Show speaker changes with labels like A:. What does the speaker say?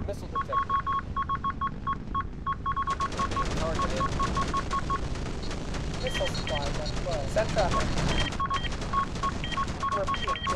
A: Missile detected. Being targeted.
B: Missile supplies on 12.
A: Set traffic.
B: Repeat.